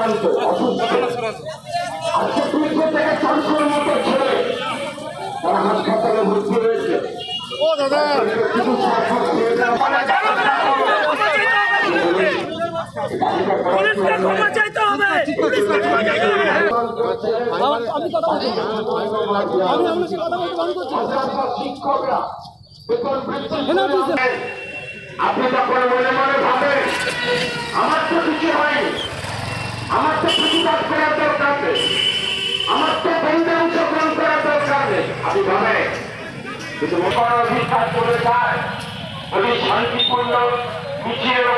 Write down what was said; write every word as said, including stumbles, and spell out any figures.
আক্রান্ত অসুস্থ আজকে তিনশো থেকে চারশোর মতো ছেলে তারা হাসপাতালে ভর্তি রয়েছে। শিক্ষকরা আপনি যখন মনে মনে ভাবেন আমার তো কিছু হয়নি, আমার তো প্রতিবাদ করার দরকার নেই, আমার তো বন্ধে অংশগ্রহণ করার দরকার নেই, আপনি ভাবেন কিন্তু অধিকার করে যায় যদি শান্তিপূর্ণ মিছিলের